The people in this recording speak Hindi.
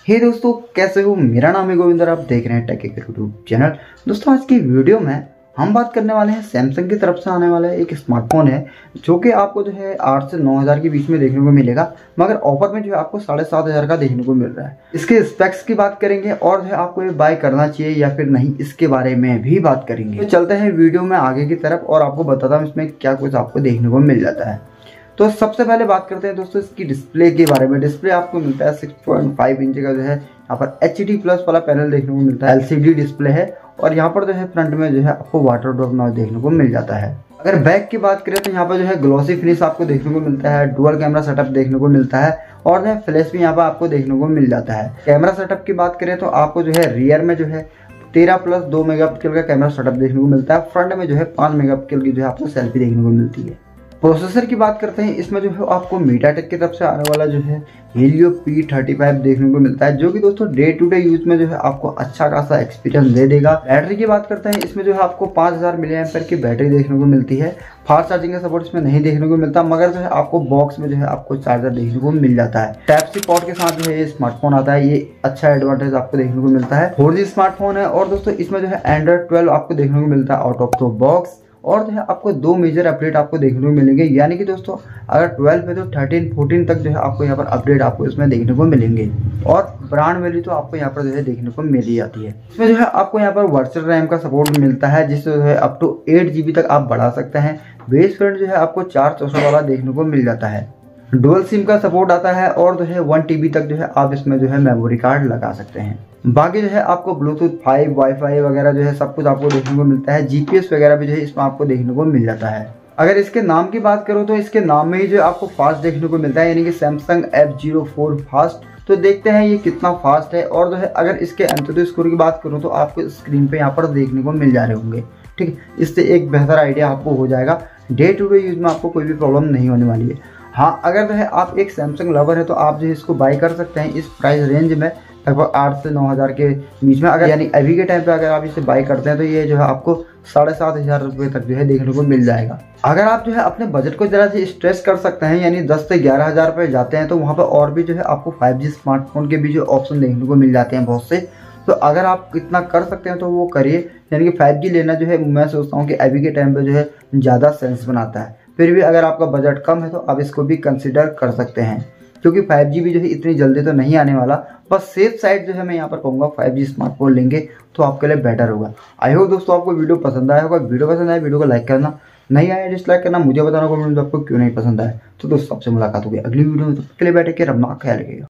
हे दोस्तों, कैसे हो? मेरा नाम है गोविंदर, आप देख रहे हैं टेक यूट्यूब चैनल। दोस्तों, आज की वीडियो में हम बात करने वाले हैं सैमसंग की तरफ से आने वाला एक स्मार्टफोन है जो कि आपको जो है 8 से 9 हज़ार के बीच में देखने को मिलेगा, मगर ऑफर में जो है आपको 7,500 का देखने को मिल रहा है। इसके स्पेक्स की बात करेंगे और जो है आपको ये बाय करना चाहिए या फिर नहीं, इसके बारे में भी बात करेंगे। तो चलते हैं वीडियो में आगे की तरफ और आपको बताता हूँ इसमें क्या कुछ आपको देखने को मिल जाता है। तो सबसे पहले बात करते हैं दोस्तों इसकी डिस्प्ले के बारे में। डिस्प्ले आपको मिलता है 6.5 इंच का जो है यहाँ पर HD प्लस वाला पैनल देखने को मिलता है। LCD डिस्प्ले है और यहाँ पर जो है फ्रंट में जो है आपको वाटर ड्रॉप नॉइज देखने को मिल जाता है। अगर बैक की बात करें तो यहाँ पर जो है ग्लॉसी फिनिश आपको देखने को मिलता है, डुअल कैमरा सेटअप देखने को मिलता है और जो है फ्लैश भी यहाँ पर आपको देखने को मिल जाता है। कैमरा सेटअप की बात करें तो आपको जो है रियर में जो है 13+2 मेगापिक्सल का कैमरा सेटअप देखने को मिलता है। फ्रंट में जो है 5 मेगापिक्सल की जो है आपको सेल्फी देखने को मिलती है। प्रोसेसर की बात करते हैं, इसमें जो है आपको मीडियाटेक की तरफ से आने वाला जो है Helio P35 देखने को मिलता है, जो कि दोस्तों डे टू डे यूज में जो है आपको अच्छा खासा एक्सपीरियंस दे देगा। बैटरी की बात करते हैं, इसमें जो है आपको 5000 mAh की बैटरी देखने को मिलती है। फास्ट चार्जिंग का सपोर्ट इसमें नहीं देखने को मिलता, मगर जो है आपको बॉक्स में जो है आपको चार्जर देखने को मिल जाता है। टाइप-C पोर्ट के साथ जो है ये स्मार्टफोन आता है, ये अच्छा एडवांटेज आपको देखने को मिलता है। 4G स्मार्टफोन है और दोस्तों इसमें जो है Android 12 आपको देखने को मिलता है आउट ऑफ द बॉक्स। और जो है आपको 2 मेजर अपडेट आपको देखने को मिलेंगे, यानी कि दोस्तों अगर 12 पे तो 13, 14 तक जो है आपको यहाँ पर अपडेट आपको इसमें देखने को मिलेंगे। और ब्रांड वैल्यू तो आपको यहाँ पर जो है देखने को मिल ही जाती है। इसमें जो है आपको यहाँ पर वर्चुअल रैम का सपोर्ट मिलता है, जिससे जो है अप टू 8 GB तक आप बढ़ा सकते हैं। बेस वेरिएंट जो है आपको 464 वाला देखने को मिल जाता है। डुअल सिम का सपोर्ट आता है और जो है 1 TB तक जो है आप इसमें जो है मेमोरी कार्ड लगा सकते हैं। बाकी जो है आपको ब्लूटूथ 5, वाईफाई वगैरह जो है सब कुछ आपको देखने को मिलता है। GPS वगैरह भी जो है इसमें आपको देखने को मिल जाता है। अगर इसके नाम की बात करो तो इसके नाम में ही जो आपको फास्ट देखने को मिलता है, यानी कि सैमसंग F04 फास्ट। तो देखते हैं ये कितना फास्ट है। और जो है अगर इसके एंतुतु स्कोर की बात करूँ तो आपको स्क्रीन पे यहाँ पर देखने को मिल जा रहे होंगे। ठीक है, इससे एक बेहतर आइडिया आपको हो जाएगा। डे टू डे यूज में आपको कोई भी प्रॉब्लम नहीं होने वाली है। हाँ, अगर जो है आप एक सैमसंग लवर है तो आप जो है इसको बाय कर सकते हैं इस प्राइस रेंज में, लगभग 8 से 9 हज़ार के बीच में। अगर यानी अभी के टाइम पे अगर आप इसे बाय करते हैं तो ये जो है आपको 7,500 रुपये तक जो है देखने को मिल जाएगा। अगर आप जो है अपने बजट को जरा से स्ट्रेच कर सकते हैं, यानी 10 से 11 हज़ार रुपये जाते हैं, तो वहाँ पर और भी जो है आपको 5G स्मार्टफोन के भी जो ऑप्शन देखने को मिल जाते हैं बहुत से। तो अगर आप इतना कर सकते हैं तो वो करिए, यानी कि 5G लेना जो है मैं सोचता हूँ कि अभी के टाइम पे जो है ज़्यादा सेंस बनाता है। फिर भी अगर आपका बजट कम है तो आप इसको भी कंसिडर कर सकते हैं, क्योंकि 5G भी जो है इतनी जल्दी तो नहीं आने वाला। बस सेफ साइड जो है मैं यहाँ पर कहूँगा 5G स्मार्टफोन लेंगे तो आपके लिए बेटर होगा। आई होप दोस्तों आपको वीडियो पसंद आया होगा। वीडियो पसंद आया वीडियो को लाइक करना, नहीं आया डिसलाइक करना, मुझे बताना कमेंट में आपको क्यों नहीं पसंद आया। तो दोस्तों आपसे मुलाकात होगी अगली वीडियो में, तो के लिए बैठे के अपना ख्याल रखिएगा।